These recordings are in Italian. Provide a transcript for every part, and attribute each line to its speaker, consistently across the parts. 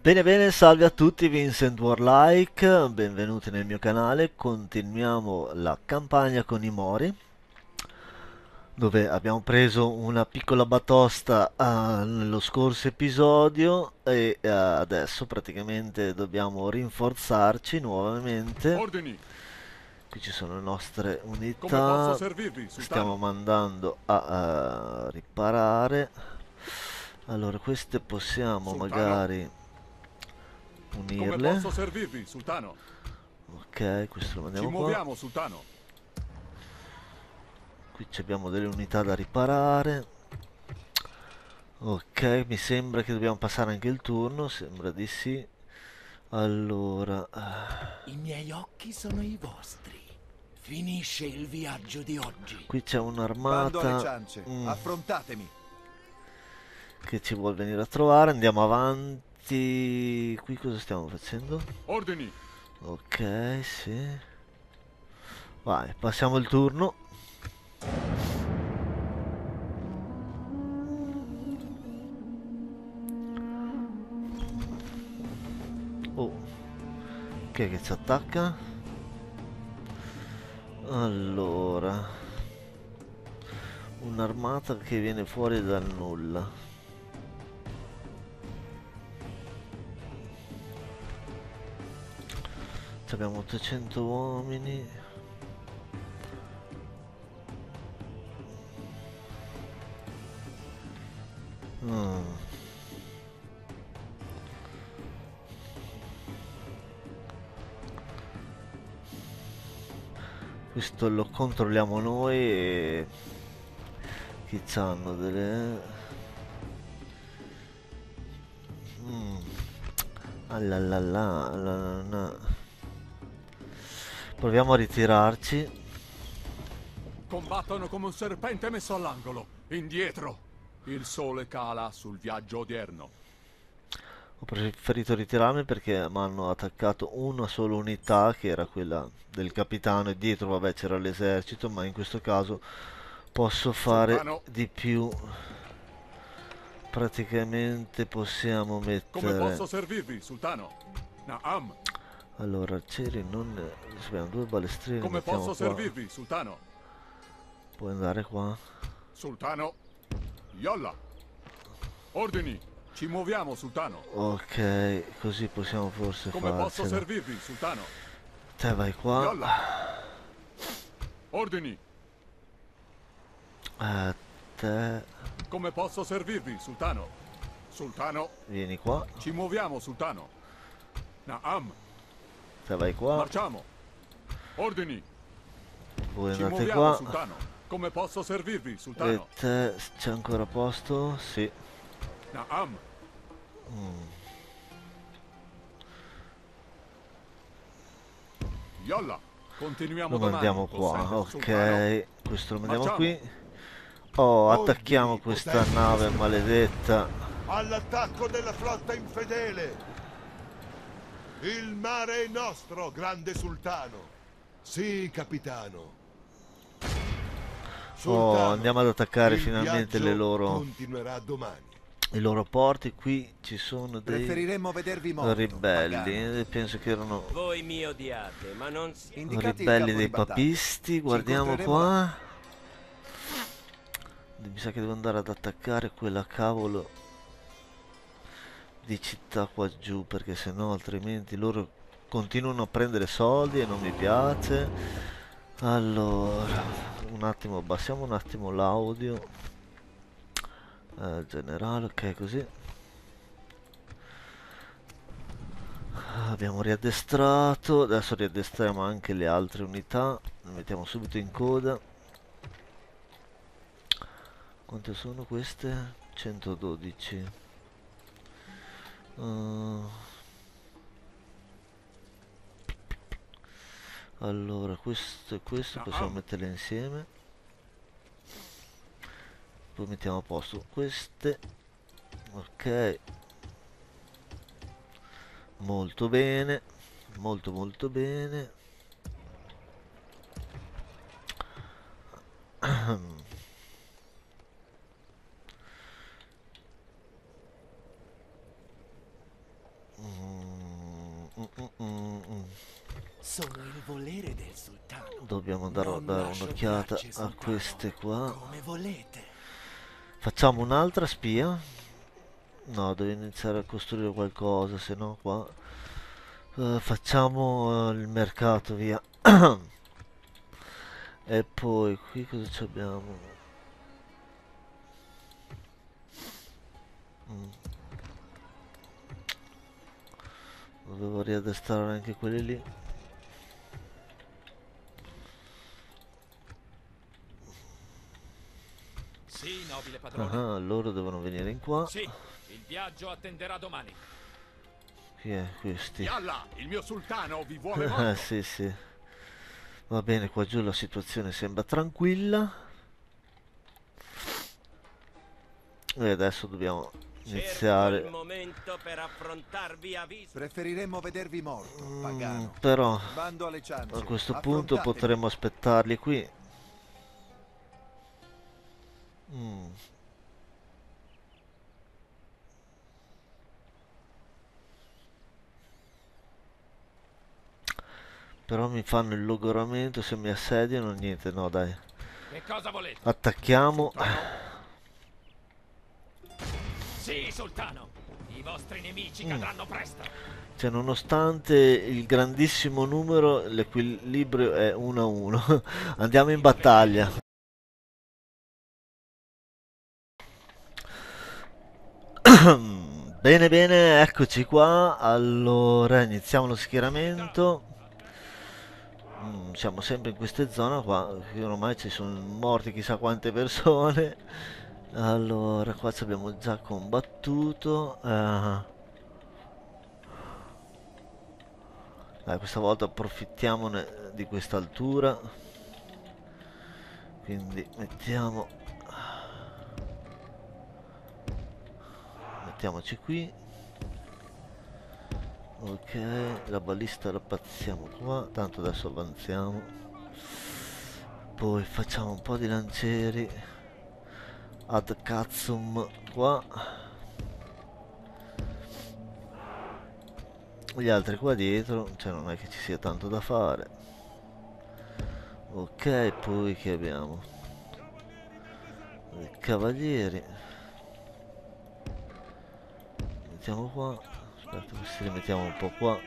Speaker 1: Bene bene, salve a tutti, Vincent Warlike, benvenuti nel mio canale. Continuiamo la campagna con i Mori, dove abbiamo preso una piccola batosta nello scorso episodio e adesso praticamente dobbiamo rinforzarci nuovamente.
Speaker 2: Ordini,
Speaker 1: Qui ci sono le nostre
Speaker 2: come posso
Speaker 1: unità,
Speaker 2: servirvi,
Speaker 1: stiamo
Speaker 2: sultano?
Speaker 1: mandando a riparare. Allora, queste possiamo
Speaker 2: Sultano,
Speaker 1: magari
Speaker 2: come
Speaker 1: unirle.
Speaker 2: posso servirvi, sultano?
Speaker 1: Ok, questo lo
Speaker 2: Ci
Speaker 1: mandiamo qua.
Speaker 2: muoviamo, sultano.
Speaker 1: Qui ci abbiamo delle unità da riparare. Ok, mi sembra che dobbiamo passare anche il turno, sembra di sì. Allora,
Speaker 3: I miei occhi sono i vostri. Finisce il viaggio di oggi.
Speaker 1: qui c'è
Speaker 4: Bando alle
Speaker 1: un'armata
Speaker 4: ciance, affrontatemi.
Speaker 1: che ci vuole venire a trovare. Andiamo avanti. Qui cosa stiamo facendo?
Speaker 2: Ordini,
Speaker 1: Ok, sì. Vai, passiamo il turno. Oh, chi è che ci attacca? Allora, un'armata che viene fuori dal nulla. Abbiamo 800 uomini. Mm. Questo lo controlliamo noi e chi c'hanno delle... Mm. Allalalà. Proviamo a ritirarci.
Speaker 2: combattono come un serpente messo all'angolo. Indietro. Il sole cala sul viaggio odierno.
Speaker 1: Ho preferito ritirarmi perché mi hanno attaccato una sola unità che era quella del capitano e dietro vabbè c'era l'esercito, ma in questo caso posso fare
Speaker 2: Sultano,
Speaker 1: di più. Praticamente possiamo
Speaker 2: come
Speaker 1: mettere...
Speaker 2: posso servirvi, sultano? Naam,
Speaker 1: Allora, arcieri non... Abbiamo due balestrini,
Speaker 2: come
Speaker 1: mettiamo
Speaker 2: posso
Speaker 1: qua.
Speaker 2: servirvi, sultano?
Speaker 1: Puoi andare qua.
Speaker 2: Sultano, yolla. Ordini, ci muoviamo, sultano.
Speaker 1: Ok, così possiamo forse
Speaker 2: Come posso
Speaker 1: farcela.
Speaker 2: servirvi, sultano?
Speaker 1: Te vai qua.
Speaker 2: Yolla. Ordini,
Speaker 1: Te
Speaker 2: come posso servirvi, sultano? Sultano,
Speaker 1: vieni qua.
Speaker 2: ci muoviamo, sultano. Naam,
Speaker 1: Te vai qua.
Speaker 2: marciamo. Ordini,
Speaker 1: Voi
Speaker 2: ci
Speaker 1: andate
Speaker 2: muoviamo,
Speaker 1: qua.
Speaker 2: sultano. Come posso servirvi,
Speaker 1: E
Speaker 2: sultano?
Speaker 1: te c'è ancora posto? Sì.
Speaker 2: Naam, yolla. Continuiamo
Speaker 1: Lo
Speaker 2: domani,
Speaker 1: mandiamo qua.
Speaker 2: possente sultano.
Speaker 1: Ok. Questo lo mandiamo
Speaker 2: Marciamo.
Speaker 1: qui. Oh, attacchiamo
Speaker 4: Ordini,
Speaker 1: questa
Speaker 4: potente
Speaker 1: nave
Speaker 4: sultano.
Speaker 1: maledetta.
Speaker 4: All'attacco della flotta infedele. Il mare è nostro, grande sultano. Sì, capitano.
Speaker 1: Oh,
Speaker 4: Sultano,
Speaker 1: andiamo ad attaccare
Speaker 4: il
Speaker 1: finalmente
Speaker 4: viaggio continuerà domani.
Speaker 1: i loro porti. Qui ci sono dei
Speaker 5: Preferiremmo vedervi morto,
Speaker 1: ribelli.
Speaker 5: pagano.
Speaker 1: Penso che erano
Speaker 6: Voi mi odiate, ma non...
Speaker 5: Indicate il
Speaker 1: ribelli
Speaker 5: campo
Speaker 1: dei
Speaker 5: di battaglia.
Speaker 1: papisti.
Speaker 5: Ci
Speaker 1: Guardiamo
Speaker 5: incontreremo là.
Speaker 1: qua. Mi sa che devo andare ad attaccare quella cavolo di città qua giù, perché sennò altrimenti loro continuano a prendere soldi e non mi piace. Allora, un attimo, abbassiamo un attimo l'audio. Generale, ok, così. Abbiamo riaddestrato, adesso riaddestriamo anche le altre unità, le mettiamo subito in coda. Quante sono queste? 112. Allora, questo e questo possiamo
Speaker 2: Naam,
Speaker 1: metterle insieme. Poi mettiamo a posto queste. Ok, molto bene, molto molto bene.
Speaker 3: Sono il volere del sultano.
Speaker 1: Dobbiamo andare a
Speaker 3: Non
Speaker 1: dare
Speaker 3: lascio
Speaker 1: un'occhiata
Speaker 3: tracce,
Speaker 1: a
Speaker 3: sultano.
Speaker 1: queste qua.
Speaker 3: Come volete.
Speaker 1: Facciamo un'altra spia. No, devo iniziare a costruire qualcosa, se no qua facciamo il mercato, via. E poi qui cosa ci abbiamo? Mm. Dovevo riaddestrare anche quelli lì.
Speaker 5: Sì, nobile padrone.
Speaker 1: Ah, loro devono venire in qua.
Speaker 5: Sì, il viaggio attenderà domani.
Speaker 1: Chi è questi?
Speaker 2: Yalla, il mio sultano vi vuole morto.
Speaker 1: Sì, sì. Va bene, qua giù la situazione sembra tranquilla. E adesso dobbiamo
Speaker 6: Cerco il
Speaker 1: iniziare.
Speaker 6: momento per affrontarvi a viso.
Speaker 7: Preferiremmo vedervi morto, pagano.
Speaker 1: Però
Speaker 7: Bando alle ciance.
Speaker 1: a questo punto
Speaker 7: Affrontatemi.
Speaker 1: potremmo aspettarli qui. Mm. Però mi fanno il logoramento, se mi assediano niente, no dai.
Speaker 5: Che cosa volete?
Speaker 1: Attacchiamo.
Speaker 5: Sì, sultano. I vostri nemici cadranno presto.
Speaker 1: Cioè, nonostante il grandissimo numero, l'equilibrio è 1-1. Andiamo in battaglia. Bene, bene, eccoci qua. Allora, iniziamo lo schieramento. Siamo sempre in queste zone qua, che ormai ci sono morti chissà quante persone. Allora, qua ci abbiamo già combattuto. Dai, questa volta approfittiamone di questa altura. Quindi mettiamoci qui. Ok, la balista la paziamo qua, tanto adesso avanziamo. Poi facciamo un po' di lancieri ad cazzum qua. Gli altri qua dietro, cioè non è che ci sia tanto da fare. Ok, poi che abbiamo? I cavalieri. Mettiamo qua. Aspetta, questi li mettiamo un po' qua.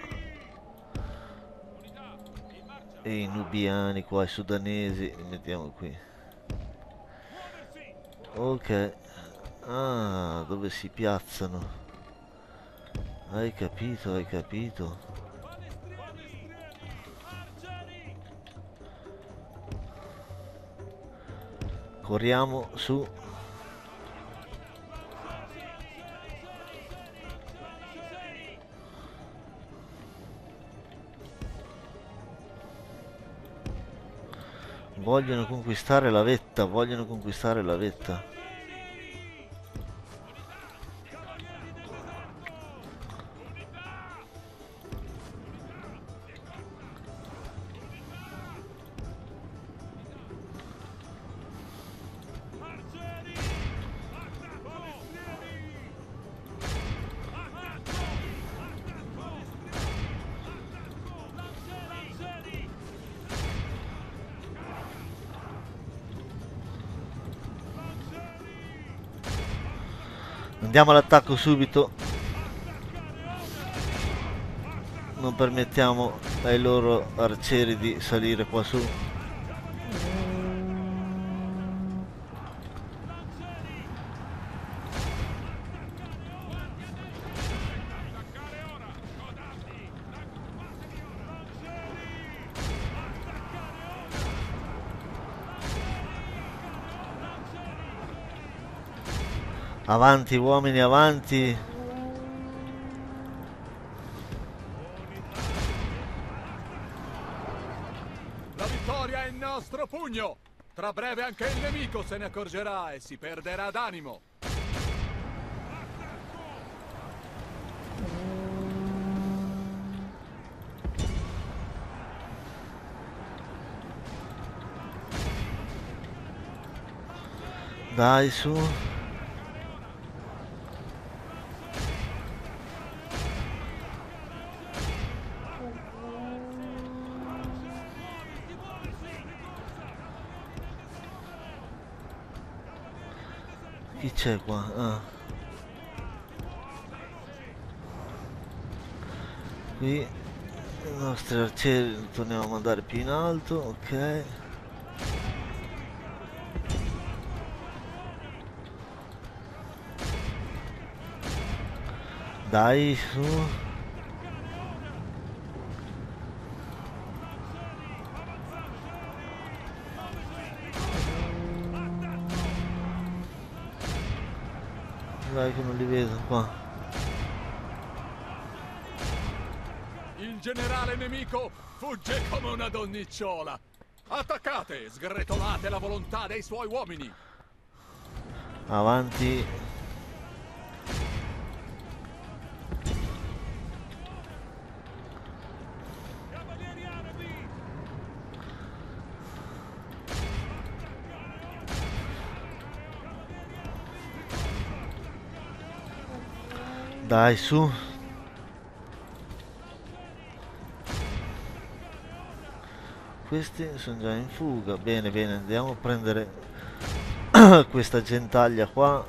Speaker 1: E i nubiani qua, i sudanesi, li mettiamo qui. Ok. Ah, dove si piazzano? Hai capito, hai capito. Corriamo su. Vogliono conquistare la vetta, vogliono conquistare la vetta. Andiamo all'attacco subito. Non permettiamo ai loro arcieri di salire qua su. Avanti uomini, avanti.
Speaker 2: La vittoria è in nostro pugno. Tra breve anche il nemico se ne accorgerà e si perderà d'animo.
Speaker 1: Dai su. Chi c'è qua? Ah. Qui i nostri arcieri li torniamo a mandare più in alto, ok. Dai, su. Dai che non li vedo qua.
Speaker 2: Il generale nemico fugge come una donnicciola. Attaccate, sgretolate la volontà dei suoi uomini.
Speaker 1: Avanti. Dai, su. Questi sono già in fuga. Bene, bene, andiamo a prendere questa gentaglia qua.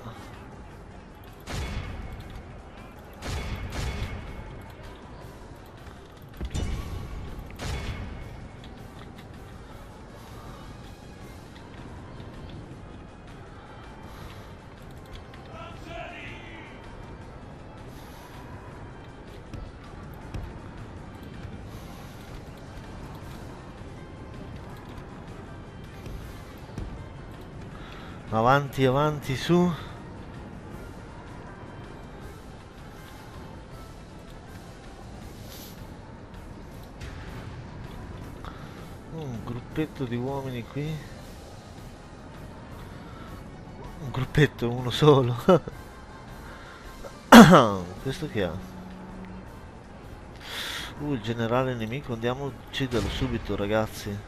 Speaker 1: Avanti, avanti, su. Un gruppetto di uomini qui. Un gruppetto, uno solo. Questo che ha? Il generale nemico, andiamo a ucciderlo subito, ragazzi.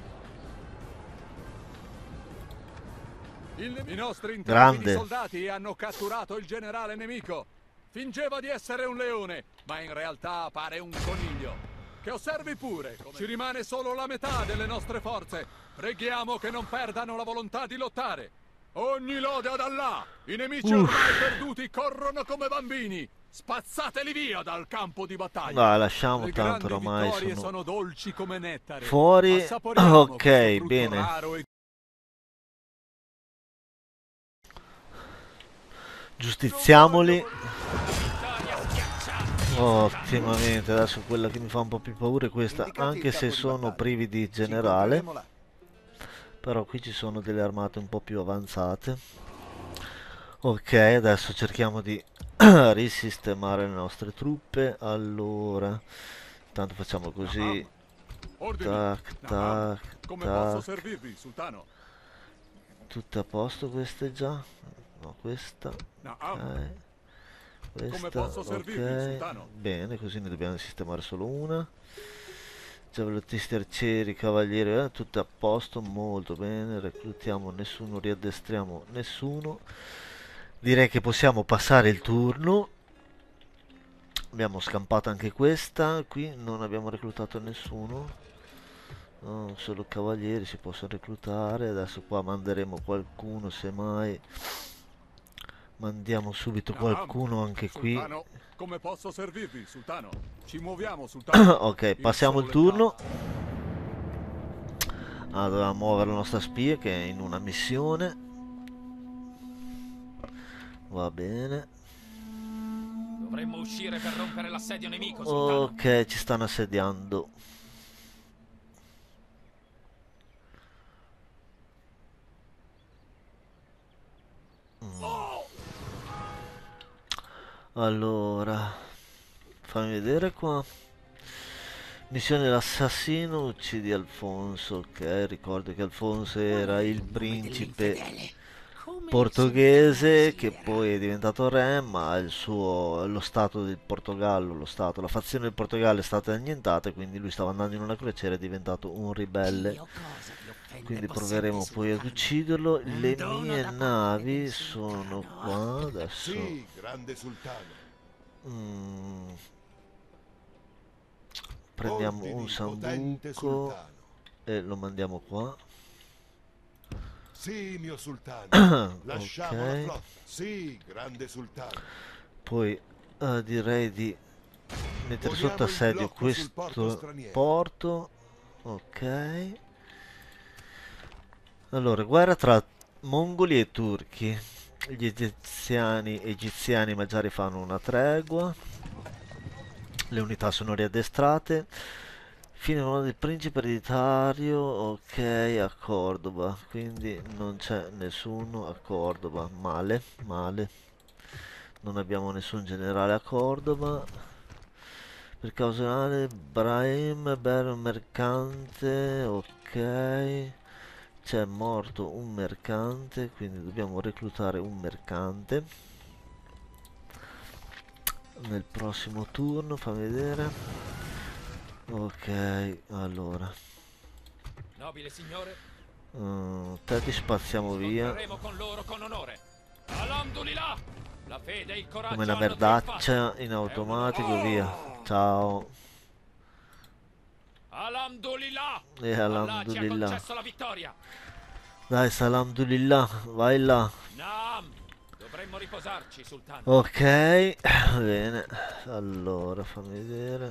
Speaker 2: I nostri intrepidi
Speaker 1: Grande.
Speaker 2: soldati hanno catturato il generale nemico. Fingeva di essere un leone, ma in realtà pare un coniglio. Che osservi pure, ci rimane solo la metà delle nostre forze. Preghiamo che non perdano la volontà di lottare. Ogni lode ad Allah! I nemici ormai perduti corrono come bambini. Spazzateli via dal campo di battaglia.
Speaker 1: Dai, lasciamo
Speaker 2: Le
Speaker 1: tanto,
Speaker 2: grandi
Speaker 1: ormai
Speaker 2: vittorie
Speaker 1: sono
Speaker 2: sono dolci come nettare.
Speaker 1: fuori.
Speaker 2: Assaporiamo
Speaker 1: Ok,
Speaker 2: questo frutto
Speaker 1: bene.
Speaker 2: raro e
Speaker 1: Giustiziamoli. Ottimamente. Adesso quella che mi fa un po' più paura è questa,
Speaker 7: Indicati
Speaker 1: anche
Speaker 7: il
Speaker 1: se
Speaker 7: campo di
Speaker 1: sono
Speaker 7: battaglia.
Speaker 1: privi di
Speaker 7: Ci
Speaker 1: generale.
Speaker 7: incontreremo là.
Speaker 1: Però qui ci sono delle armate un po' più avanzate. Ok, adesso cerchiamo di risistemare le nostre truppe. Allora, intanto facciamo così.
Speaker 2: ordini.
Speaker 1: Tac,
Speaker 2: Naam,
Speaker 1: tac,
Speaker 2: come posso
Speaker 1: tac.
Speaker 2: servirvi, sultano?
Speaker 1: Tutte a posto queste già? No, questa.
Speaker 2: Naam,
Speaker 1: Ok. Questa,
Speaker 2: posso servirvi,
Speaker 1: ok.
Speaker 2: sultano?
Speaker 1: Bene, così ne dobbiamo sistemare solo una. Giavelottisti, arcieri, cavalieri, tutto a posto, molto bene. Reclutiamo nessuno, riaddestriamo nessuno. Direi che possiamo passare il turno. Abbiamo scampato anche questa. Qui non abbiamo reclutato nessuno. No, solo cavalieri si possono reclutare. Adesso qua manderemo qualcuno, semmai. Mandiamo subito qualcuno anche qui.
Speaker 2: Sultano, come posso servirvi, sultano? Ci muoviamo, sultano.
Speaker 1: Ok, passiamo il
Speaker 2: sole
Speaker 1: turno. Ah, dovevamo muovere la nostra spia che è in una missione. Va bene.
Speaker 5: Dovremmo uscire per rompere l'assedio nemico, sultano.
Speaker 1: Ok, ci stanno assediando. Allora, fammi vedere qua. Missione dell'assassino, uccidi Alfonso. Ok, ricordo che Alfonso era il principe portoghese che poi è diventato re, ma lo stato del Portogallo, la fazione del Portogallo è stata annientata, quindi lui stava andando in una crociera e è diventato un ribelle. Quindi proveremo poi ad ucciderlo. Le mie navi sono qua adesso.
Speaker 4: Sì, grande sultano.
Speaker 1: Prendiamo
Speaker 4: Ordini,
Speaker 1: un
Speaker 4: potente
Speaker 1: sambuco
Speaker 4: sultano.
Speaker 1: e lo mandiamo qua.
Speaker 4: Sì, mio sultano. Lasciamo la
Speaker 1: Ok.
Speaker 4: flotta. Sì, grande sultano.
Speaker 1: Poi direi di mettere
Speaker 4: Poniamo
Speaker 1: sotto
Speaker 4: il
Speaker 1: assedio
Speaker 4: blocco sul porto
Speaker 1: questo
Speaker 4: straniero.
Speaker 1: porto. Ok. Allora, guerra tra mongoli e turchi. Gli egiziani magari fanno una tregua. Le unità sono riaddestrate. Fine del principe ereditario. Ok, a Cordoba. Quindi non c'è nessuno a Cordoba. Male, male. Non abbiamo nessun generale a Cordoba. Per causa Brahim, Ber mercante. Ok. C'è morto un mercante, quindi dobbiamo reclutare un mercante nel prossimo turno, fammi vedere. Ok, allora
Speaker 5: Nobile signore,
Speaker 1: te ti spaziamo via
Speaker 5: scontreremo con loro con onore. Alhamdulillah! La fede e il
Speaker 1: come
Speaker 5: coraggio
Speaker 1: una
Speaker 5: hanno trionfato.
Speaker 1: merdaccia in
Speaker 5: È un
Speaker 1: automatico,
Speaker 5: onore.
Speaker 1: via. Ciao.
Speaker 5: Alhamdulillah!
Speaker 1: E
Speaker 5: Allah ci ha
Speaker 1: alhamdulillah.
Speaker 5: concesso la vittoria.
Speaker 1: Dai, alhamdulillah, vai là.
Speaker 5: Naam! Dovremmo riposarci, sultano.
Speaker 1: Ok, bene. Allora, fammi vedere.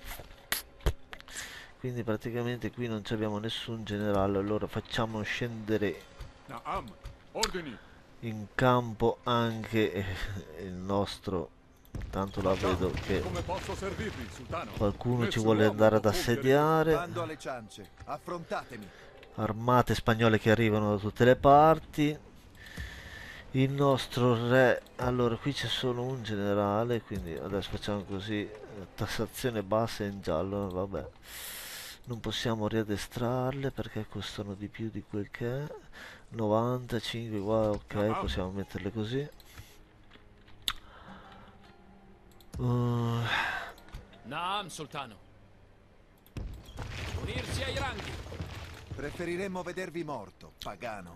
Speaker 1: Quindi praticamente qui non abbiamo nessun generale, allora facciamo scendere
Speaker 2: Naam, ordini.
Speaker 1: in campo anche il nostro, tanto la vedo che
Speaker 2: Come posso servirvi, sultano?
Speaker 1: qualcuno ci
Speaker 2: Nessun
Speaker 1: vuole
Speaker 2: uomo
Speaker 1: andare ad
Speaker 2: può compiere
Speaker 1: assediare.
Speaker 7: Bando alle ciance. Affrontatemi.
Speaker 1: Armate spagnole che arrivano da tutte le parti. Il nostro re, allora qui c'è solo un generale, quindi adesso facciamo così, tassazione bassa in giallo, vabbè. Non possiamo riaddestrarle perché costano di più di quel che è. 95 qua, ok,
Speaker 2: Naam.
Speaker 1: possiamo metterle così. Uh,
Speaker 5: Naam, sultano. Unirsi ai ranghi.
Speaker 7: Preferiremmo vedervi morto, pagano.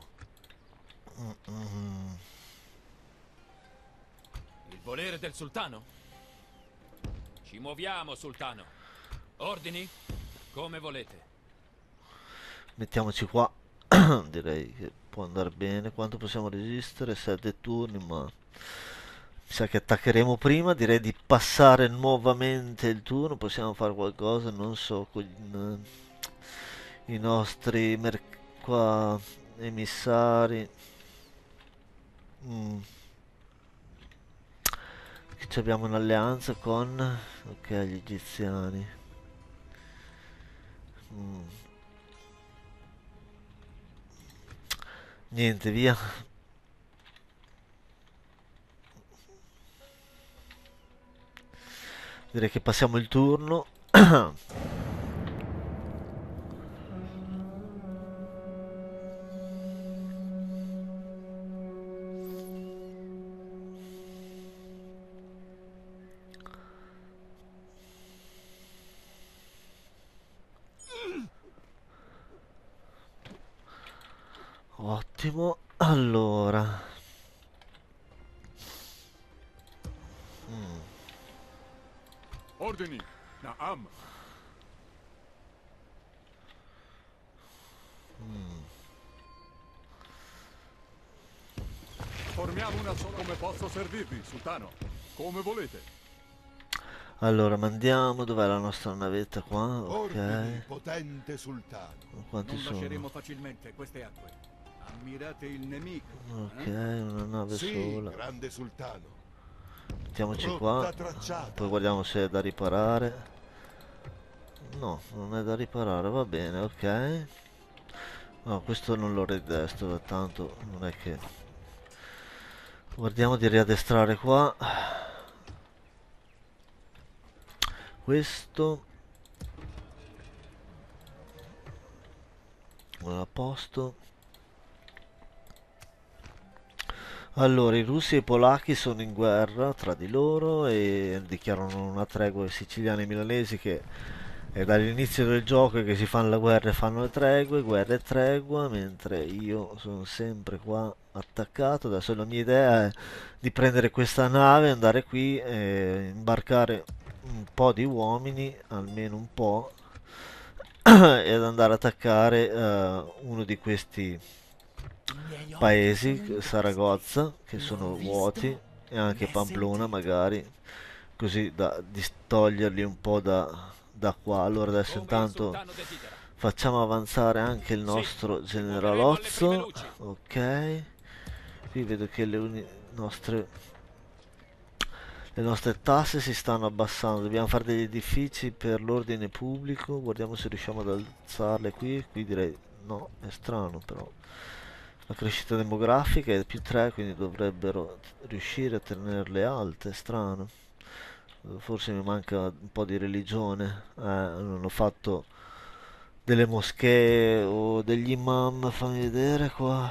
Speaker 5: Il volere del sultano? Ci muoviamo, sultano. Ordini? Come volete.
Speaker 1: mettiamoci qua. Direi che può andare bene. Quanto possiamo resistere? 7 turni, ma mi sa che attaccheremo prima. Direi di passare nuovamente il turno. Possiamo fare qualcosa, non so, con i nostri qua emissari. Che abbiamo un'alleanza con, ok, gli egiziani. Niente, via. Direi che passiamo il turno. Ottimo. Allora,
Speaker 2: Ordini. Naam. Formiamo una sola. Come posso servirvi, sultano? Come volete.
Speaker 1: allora mandiamo. Dov'è la nostra navetta qua?
Speaker 4: Ordini,
Speaker 1: Ok.
Speaker 4: potente sultano.
Speaker 1: Quanti
Speaker 3: Non
Speaker 1: sono?
Speaker 3: lasceremo facilmente queste acque. Ammirate il nemico.
Speaker 1: Ok, una nave
Speaker 4: Sì,
Speaker 1: sola.
Speaker 4: grande sultano.
Speaker 1: Mettiamoci
Speaker 4: Rotta
Speaker 1: qua.
Speaker 4: tracciata.
Speaker 1: Poi guardiamo se è da riparare. No, non è da riparare, va bene, ok. No, questo non lo riaddestro, tanto non è che... Guardiamo di riaddestrare qua. Questo. A posto. Allora, i russi e i polacchi sono in guerra tra di loro e dichiarano una tregua ai siciliani e milanesi che è dall'inizio del gioco che si fanno la guerra e fanno le tregue, guerra e tregua, mentre io sono sempre qua attaccato. Adesso la mia idea è di prendere questa nave, andare qui e imbarcare un po' di uomini, almeno un po', ed andare ad attaccare uno di questi
Speaker 3: miei occhi
Speaker 1: paesi,
Speaker 3: sono i
Speaker 1: Saragozza, che
Speaker 3: vostri.
Speaker 1: sono
Speaker 3: L'ho
Speaker 1: vuoti,
Speaker 3: visto,
Speaker 1: e anche
Speaker 3: l'ho
Speaker 1: Pamplona
Speaker 3: sentito.
Speaker 1: magari, così da distoglierli un po' da qua. Allora adesso
Speaker 5: Come il
Speaker 1: intanto
Speaker 5: sultano desidera.
Speaker 1: facciamo avanzare anche il
Speaker 5: Sì,
Speaker 1: nostro
Speaker 5: ci muoveremo alle prime
Speaker 1: generalozzo.
Speaker 5: luci.
Speaker 1: Ok, qui vedo che le nostre tasse si stanno abbassando. Dobbiamo fare degli edifici per l'ordine pubblico. Guardiamo se riusciamo ad alzarle qui. Qui direi no, è strano però. La crescita demografica è più 3, quindi dovrebbero riuscire a tenerle alte. Strano. Forse mi manca un po' di religione. Non ho fatto delle moschee o degli imam. Fammi vedere qua.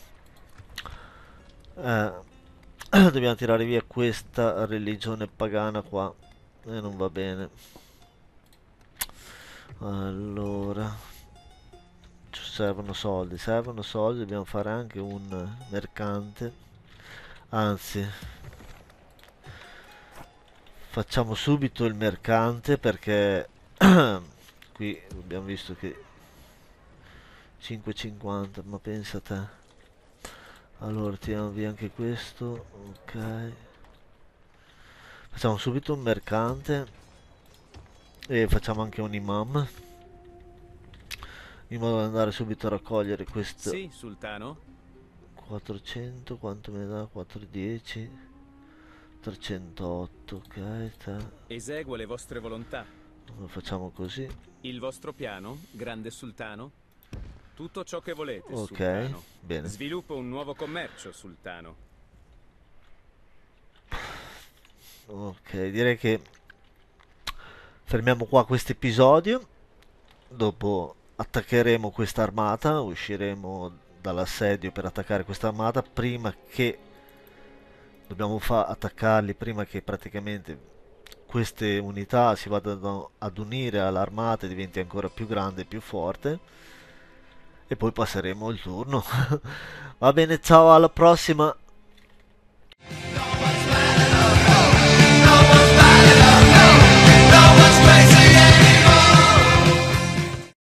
Speaker 1: Eh, dobbiamo tirare via questa religione pagana qua. E non va bene. Allora, ci servono soldi, dobbiamo fare anche un mercante. Anzi, facciamo subito il mercante perché qui abbiamo visto che 5,50, ma pensa a te. Allora, tiriamo via anche questo, ok. Facciamo subito un mercante e facciamo anche un imam, in modo da andare subito a raccogliere questo
Speaker 5: Sì, sultano.
Speaker 1: 400, quanto mi dà? 410, 308, ok,
Speaker 5: Eseguo le vostre volontà.
Speaker 1: lo facciamo così,
Speaker 5: Il vostro piano, grande sultano? Tutto ciò che volete,
Speaker 1: ok,
Speaker 5: sultano.
Speaker 1: bene.
Speaker 5: Sviluppo un nuovo commercio, sultano.
Speaker 1: Ok, direi che fermiamo qua questo episodio. Dopo attaccheremo questa armata, usciremo dall'assedio per attaccare questa armata. Prima che dobbiamo attaccarli, prima che praticamente queste unità si vadano ad unire all'armata e diventi ancora più grande e più forte. E poi passeremo il turno. Va bene, ciao, alla prossima.